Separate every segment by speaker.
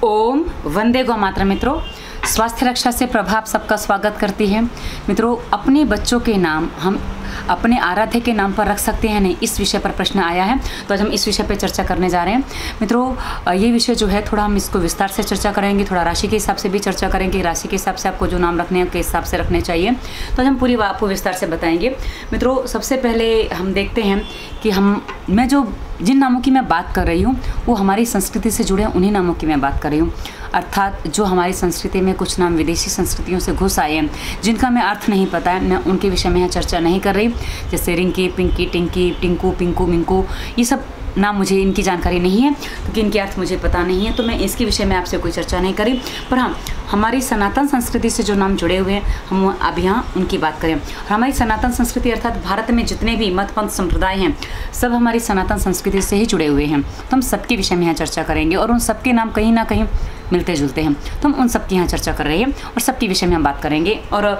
Speaker 1: ओम वंदे गौ मातरम। मित्रों, स्वास्थ्य रक्षा से प्रभा आप सबका स्वागत करती है। मित्रों, अपने बच्चों के नाम हम अपने आराध्य के नाम पर रख सकते हैं नहीं, इस विषय पर प्रश्न आया है, तो आज हम इस विषय पर चर्चा करने जा रहे हैं। मित्रों, ये विषय जो है थोड़ा हम इसको विस्तार से चर्चा करेंगे, थोड़ा राशि के हिसाब से भी चर्चा करेंगे, राशि के हिसाब से आपको जो नाम रखने हैं के हिसाब से रखने चाहिए, तो आज हम पूरी बात आपको विस्तार से बताएंगे। मित्रों, सबसे पहले हम देखते हैं कि मैं जिन नामों की मैं बात कर रही हूँ वो हमारी संस्कृति से जुड़े उन्हीं नामों की मैं बात कर रही हूँ। अर्थात जो हमारी संस्कृति में कुछ नाम विदेशी संस्कृतियों से घुस आए हैं, जिनका मैं अर्थ नहीं पता है, मैं उनके विषय में यहाँ चर्चा नहीं कर रही। जैसे रिंकी, पिंकी, टिंकी, टिंकू, पिंकू, मिंकू, ये सब नाम मुझे इनकी जानकारी नहीं है क्योंकि इनके अर्थ मुझे पता नहीं है, तो मैं इसके विषय में आपसे कोई चर्चा नहीं करी। पर हाँ, हमारी सनातन संस्कृति से जो नाम जुड़े हुए हैं हम अब यहाँ उनकी बात करें। और हमारी सनातन संस्कृति अर्थात भारत में जितने भी मत पंथ संप्रदाय हैं सब हमारी सनातन संस्कृति से ही जुड़े हुए हैं, तो हम सबके विषय में यहाँ चर्चा करेंगे और उन सबके नाम कहीं ना कहीं मिलते जुलते हैं, तो हम उन सबकी यहाँ चर्चा कर रहे हैं और सबके विषय में हम बात करेंगे। और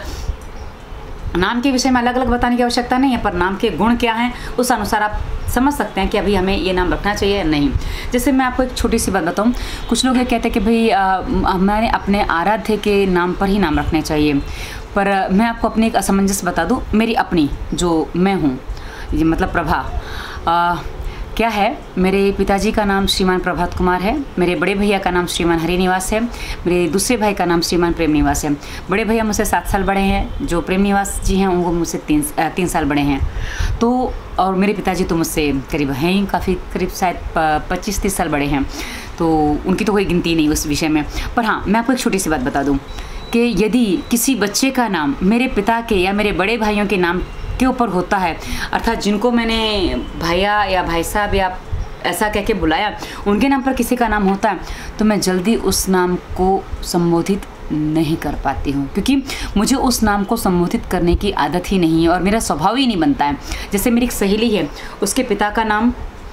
Speaker 1: नाम के विषय में अलग अलग बताने की आवश्यकता नहीं है, पर नाम के गुण क्या हैं उस अनुसार आप समझ सकते हैं कि अभी हमें ये नाम रखना चाहिए या नहीं। जैसे मैं आपको एक छोटी सी बात बताऊं, कुछ लोग ये कहते हैं कि भाई हमारे अपने आराध्य के नाम पर ही नाम रखने चाहिए, पर मैं आपको अपनी एक असमंजस बता दूं। मेरी अपनी जो मैं हूँ, ये मतलब प्रभा क्या है, मेरे पिताजी का नाम श्रीमान प्रभात कुमार है, मेरे बड़े भैया का नाम श्रीमान हरिनिवास है, मेरे दूसरे भाई का नाम श्रीमान प्रेम निवास है। बड़े भैया मुझसे 7 साल बड़े हैं, जो प्रेम निवास जी हैं वो मुझसे 3 साल बड़े हैं। तो और मेरे पिताजी तो मुझसे करीब हैं ही काफ़ी, करीब शायद 25-30 साल बड़े हैं, तो उनकी तो कोई गिनती नहीं उस विषय में। पर हाँ, मैं आपको एक छोटी सी बात बता दूँ कि यदि किसी बच्चे का नाम मेरे पिता के या मेरे बड़े भाइयों के नाम के ऊपर होता है, अर्थात जिनको मैंने भैया या भाई साहब या ऐसा कह के बुलाया, उनके नाम पर किसी का नाम होता है, तो मैं जल्दी उस नाम को संबोधित नहीं कर पाती हूँ, क्योंकि मुझे उस नाम को संबोधित करने की आदत ही नहीं है और मेरा स्वभाव ही नहीं बनता है। जैसे मेरी एक सहेली है, उसके पिता का नाम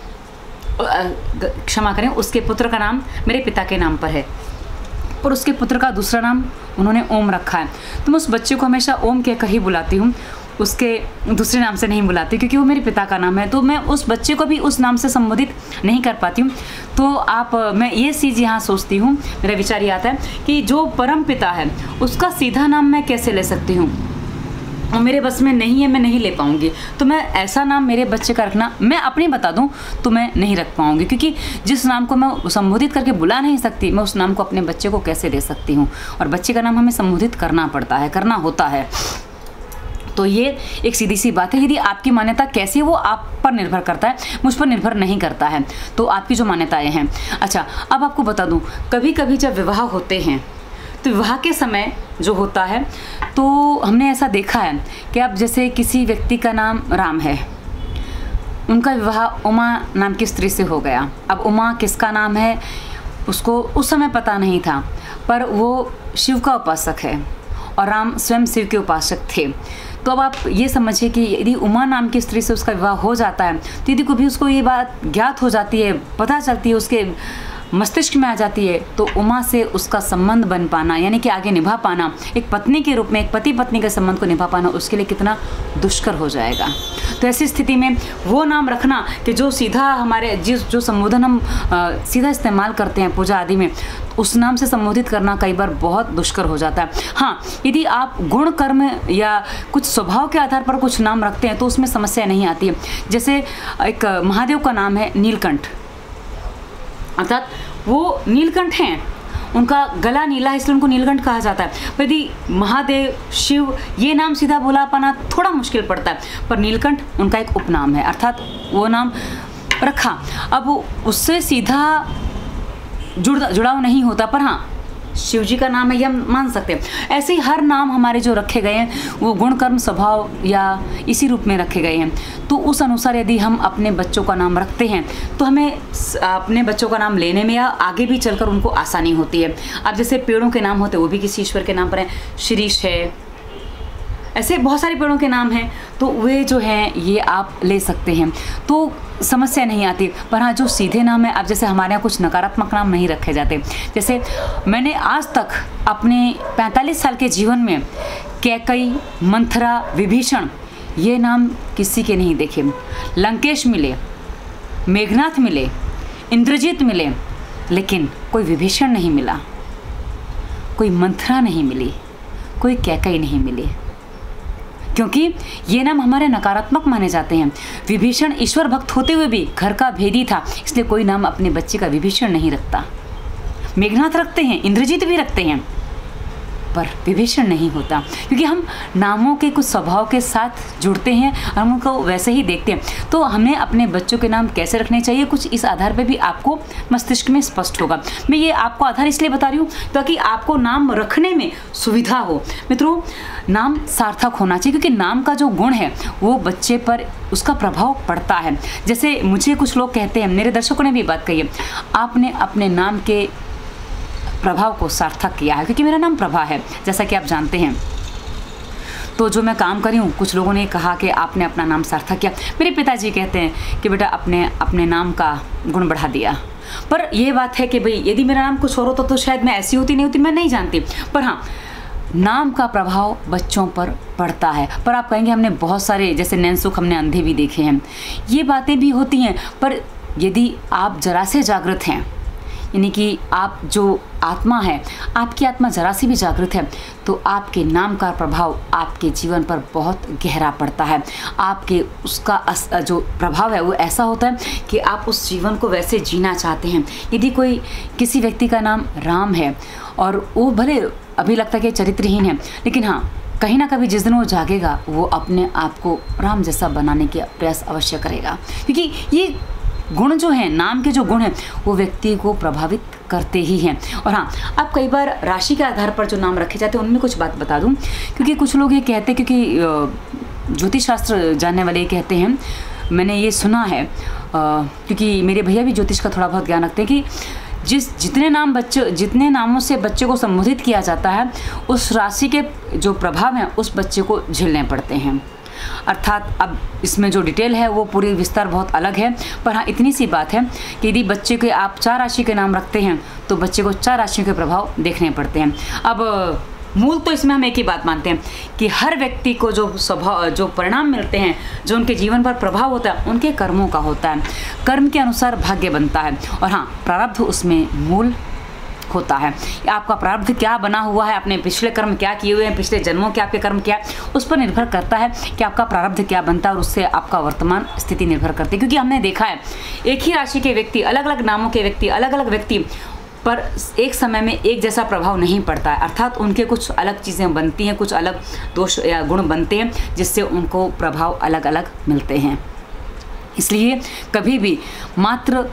Speaker 1: क्षमा करें, उसके पुत्र का नाम मेरे पिता के नाम पर है और उसके पुत्र का दूसरा नाम उन्होंने ओम रखा है, तो मैं उस बच्चे को हमेशा ओम कहकर ही बुलाती हूँ, उसके दूसरे नाम से नहीं बुलाती, क्योंकि वो मेरे पिता का नाम है, तो मैं उस बच्चे को भी उस नाम से संबोधित नहीं कर पाती हूँ। तो मैं ये चीज़ यहाँ सोचती हूँ, मेरा विचार ये आता है कि जो परम पिता है उसका सीधा नाम मैं कैसे ले सकती हूँ, और मेरे बस में नहीं है, मैं नहीं ले पाऊँगी। तो मैं ऐसा नाम मेरे बच्चे का रखना, मैं अपनी बता दूँ तो मैं नहीं रख पाऊँगी, क्योंकि जिस नाम को मैं संबोधित करके बुला नहीं सकती, मैं उस नाम को अपने बच्चे को कैसे दे सकती हूँ। और बच्चे का नाम हमें संबोधित करना पड़ता है, करना होता है। तो ये एक सीधी सी बात है। यदि आपकी मान्यता कैसी है वो आप पर निर्भर करता है, मुझ पर निर्भर नहीं करता है, तो आपकी जो मान्यताएं हैं। अच्छा, अब आपको बता दूं, कभी कभी जब विवाह होते हैं तो विवाह के समय जो होता है, तो हमने ऐसा देखा है कि अब जैसे किसी व्यक्ति का नाम राम है, उनका विवाह उमा नाम की स्त्री से हो गया। अब उमा किसका नाम है उसको उस समय पता नहीं था, पर वो शिव का उपासक है और राम स्वयं शिव के उपासक थे। तो अब आप ये समझिए कि यदि उमा नाम की स्त्री से उसका विवाह हो जाता है, तो यदि कभी उसको ये बात ज्ञात हो जाती है, पता चलती है, उसके मस्तिष्क में आ जाती है, तो उमा से उसका संबंध बन पाना, यानी कि आगे निभा पाना, एक पत्नी के रूप में एक पति पत्नी के संबंध को निभा पाना उसके लिए कितना दुष्कर हो जाएगा। तो ऐसी स्थिति में वो नाम रखना कि जो सीधा हमारे जो संबोधन हम सीधा इस्तेमाल करते हैं पूजा आदि में, उस नाम से संबोधित करना कई बार बहुत दुष्कर हो जाता है। हाँ, यदि आप गुण कर्म या कुछ स्वभाव के आधार पर कुछ नाम रखते हैं तो उसमें समस्या नहीं आती है। जैसे एक महादेव का नाम है नीलकंठ, अर्थात वो नीलकंठ हैं, उनका गला नीला है इसलिए उनको नीलकंठ कहा जाता है। पर यदि महादेव, शिव ये नाम सीधा बोला पाना थोड़ा मुश्किल पड़ता है, पर नीलकंठ उनका एक उपनाम है, अर्थात वो नाम रखा। अब उससे सीधा जुड़ाव नहीं होता, पर हाँ शिव जी का नाम है, ये हम मान सकते हैं। ऐसे ही हर नाम हमारे जो रखे गए हैं वो गुण कर्म स्वभाव या इसी रूप में रखे गए हैं, तो उस अनुसार यदि हम अपने बच्चों का नाम रखते हैं तो हमें अपने बच्चों का नाम लेने में या आगे भी चलकर उनको आसानी होती है। अब जैसे पेड़ों के नाम होते हैं वो भी किसी ईश्वर के नाम पर हैं, शिरीष है, ऐसे बहुत सारे पेड़ों के नाम हैं, तो वे जो हैं ये आप ले सकते हैं, तो समस्या नहीं आती। पर हाँ, जो सीधे नाम है, अब जैसे हमारे यहाँ कुछ नकारात्मक नाम नहीं रखे जाते। जैसे मैंने आज तक अपने 45 साल के जीवन में कैकई, मंथरा, विभीषण ये नाम किसी के नहीं देखे। लंकेश मिले, मेघनाथ मिले, इंद्रजीत मिले, लेकिन कोई विभीषण नहीं मिला, कोई मंथरा नहीं मिली, कोई कैकई नहीं मिली, क्योंकि ये नाम हमारे नकारात्मक माने जाते हैं। विभीषण ईश्वर भक्त होते हुए भी घर का भेदी था, इसलिए कोई नाम अपने बच्चे का विभीषण नहीं रखता। मेघनाथ रखते हैं, इंद्रजीत भी रखते हैं, पर विभीषण नहीं होता, क्योंकि हम नामों के कुछ स्वभाव के साथ जुड़ते हैं, हम उनको वैसे ही देखते हैं। तो हमें अपने बच्चों के नाम कैसे रखने चाहिए, कुछ इस आधार पे भी आपको मस्तिष्क में स्पष्ट होगा। मैं ये आपको आधार इसलिए बता रही हूँ ताकि आपको नाम रखने में सुविधा हो। मित्रों, नाम सार्थक होना चाहिए, क्योंकि नाम का जो गुण है वो बच्चे पर उसका प्रभाव पड़ता है। जैसे मुझे कुछ लोग कहते हैं, मेरे दर्शकों ने भी बात कही है, आपने अपने नाम के प्रभाव को सार्थक किया है, क्योंकि मेरा नाम प्रभा है, जैसा कि आप जानते हैं। तो जो मैं काम करी हूँ, कुछ लोगों ने कहा कि आपने अपना नाम सार्थक किया। मेरे पिताजी कहते हैं कि बेटा आपने अपने नाम का गुण बढ़ा दिया। पर यह बात है कि भाई यदि मेरा नाम कुछ और होता तो शायद मैं ऐसी होती नहीं होती, मैं नहीं जानती। पर हाँ, नाम का प्रभाव बच्चों पर पड़ता है। पर आप कहेंगे हमने बहुत सारे, जैसे नैनसुख हमने अंधे भी देखे हैं, ये बातें भी होती हैं। पर यदि आप जरा से जागृत हैं, यानी कि आप जो आत्मा है, आपकी आत्मा जरा सी भी जागृत है, तो आपके नाम का प्रभाव आपके जीवन पर बहुत गहरा पड़ता है। आपके उसका जो प्रभाव है वो ऐसा होता है कि आप उस जीवन को वैसे जीना चाहते हैं। यदि कोई किसी व्यक्ति का नाम राम है और वो भले अभी लगता है कि चरित्रहीन है, लेकिन हाँ, कहीं ना कभी जिस दिन वो जागेगा वो अपने आप को राम जैसा बनाने के प्रयास अवश्य करेगा, क्योंकि ये गुण जो हैं, नाम के जो गुण हैं, वो व्यक्ति को प्रभावित करते ही हैं। और हाँ, आप कई बार राशि के आधार पर जो नाम रखे जाते हैं उनमें कुछ बात बता दूं, क्योंकि कुछ लोग ये कहते हैं, क्योंकि ज्योतिष शास्त्र जानने वाले कहते हैं, मैंने ये सुना है, क्योंकि मेरे भैया भी ज्योतिष का थोड़ा बहुत ज्ञान रखते हैं, कि जितने नामों से बच्चे को संबोधित किया जाता है, उस राशि के जो प्रभाव हैं उस बच्चे को झेलने पड़ते हैं। अर्थात अब इसमें जो डिटेल है वो पूरी विस्तार बहुत अलग है। पर हाँ, इतनी सी बात है कि यदि बच्चे के आप 4 राशि के नाम रखते हैं तो बच्चे को 4 राशियों के प्रभाव देखने पड़ते हैं। अब मूल तो इसमें हम एक ही बात मानते हैं कि हर व्यक्ति को जो परिणाम मिलते हैं, जो उनके जीवन पर प्रभाव होता है, उनके कर्मों का होता है। कर्म के अनुसार भाग्य बनता है। और हाँ, प्रारब्ध उसमें मूल होता है। आपका प्रारब्ध क्या बना हुआ है, आपने पिछले कर्म क्या किए हुए हैं, पिछले जन्मों के आपके कर्म क्या है, उस पर निर्भर करता है कि आपका प्रारब्ध क्या बनता है, और उससे आपका वर्तमान स्थिति निर्भर करती है। क्योंकि हमने देखा है, एक ही राशि के व्यक्ति, अलग अलग नामों के व्यक्ति, अलग अलग व्यक्ति पर एक समय में एक जैसा प्रभाव नहीं पड़ता है। अर्थात उनके कुछ अलग चीज़ें बनती हैं, कुछ अलग दोष या गुण बनते हैं, जिससे उनको प्रभाव अलग अलग मिलते हैं। इसलिए कभी भी मात्र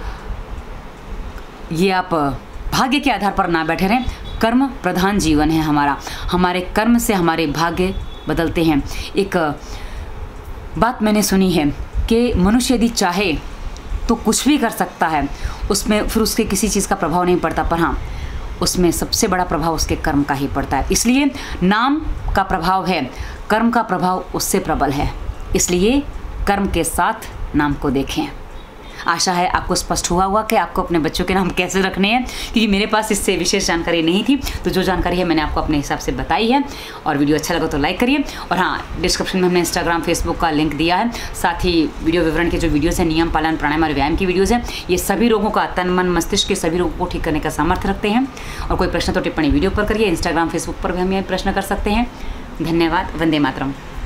Speaker 1: ये आप भाग्य के आधार पर ना बैठे रहें। कर्म प्रधान जीवन है हमारा, हमारे कर्म से हमारे भाग्य बदलते हैं। एक बात मैंने सुनी है कि मनुष्य यदि चाहे तो कुछ भी कर सकता है, उसमें फिर उसके किसी चीज़ का प्रभाव नहीं पड़ता, पर हाँ, उसमें सबसे बड़ा प्रभाव उसके कर्म का ही पड़ता है। इसलिए नाम का प्रभाव है, कर्म का प्रभाव उससे प्रबल है। इसलिए कर्म के साथ नाम को देखें। आशा है आपको स्पष्ट हुआ होगा कि आपको अपने बच्चों के नाम कैसे रखने हैं, क्योंकि मेरे पास इससे विशेष जानकारी नहीं थी। तो जो जानकारी है मैंने आपको अपने हिसाब से बताई है। और वीडियो अच्छा लगा तो लाइक करिए। और हाँ, डिस्क्रिप्शन में हमने इंस्टाग्राम, फेसबुक का लिंक दिया है। साथ ही वीडियो विवरण के जो वीडियोज़ हैं, नियम पालन, प्राणायाम और व्यायाम की वीडियोज़ हैं, ये सभी रोगों का, तन मन मस्तिष्क के सभी रोगों को ठीक करने का सामर्थ्य रखते हैं। और कोई प्रश्न तो टिप्पणी वीडियो पर करिए। इंस्टाग्राम, फेसबुक पर भी हम ये प्रश्न कर सकते हैं। धन्यवाद। वंदे मातरम।